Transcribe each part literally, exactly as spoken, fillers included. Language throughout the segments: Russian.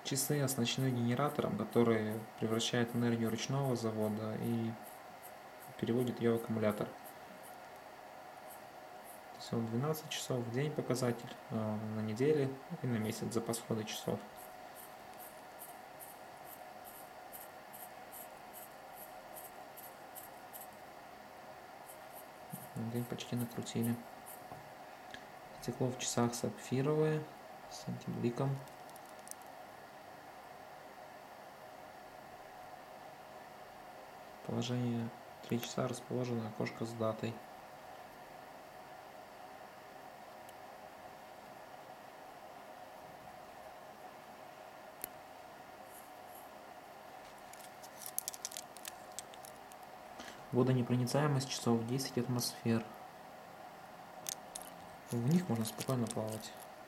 Часы оснащены генератором, который превращает энергию ручного завода и переводит ее в аккумулятор. Всего двенадцать часов в день показатель, на неделе и на месяц запас хода часов. День почти накрутили. Стекло в часах сапфировое с антибликом. Положение три часа, расположено окошко с датой. Водонепроницаемость часов десять атмосфер. В них можно спокойно плавать.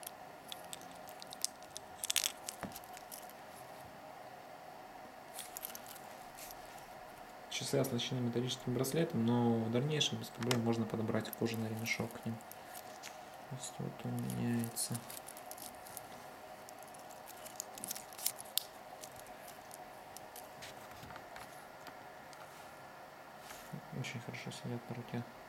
Часы оснащены металлическим браслетом, но в дальнейшем без проблем можно подобрать кожаный ремешок к ним. Вот он меняется. Очень хорошо сидят на руке.